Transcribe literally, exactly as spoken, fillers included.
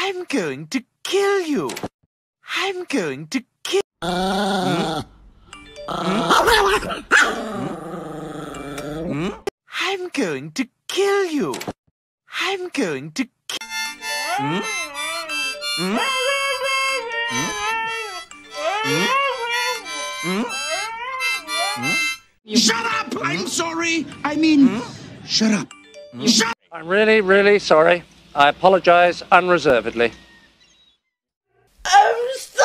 I'm going to kill you. I'm going to kill... Hmm? Hmm? I'm going to kill you. I'm going to kill... Hmm? Hmm? Hmm? Hmm? Hmm? Shut up! I'm sorry. I mean, hmm? Shut up. Hmm? Shut. I'm really, really sorry. I apologize unreservedly. I'm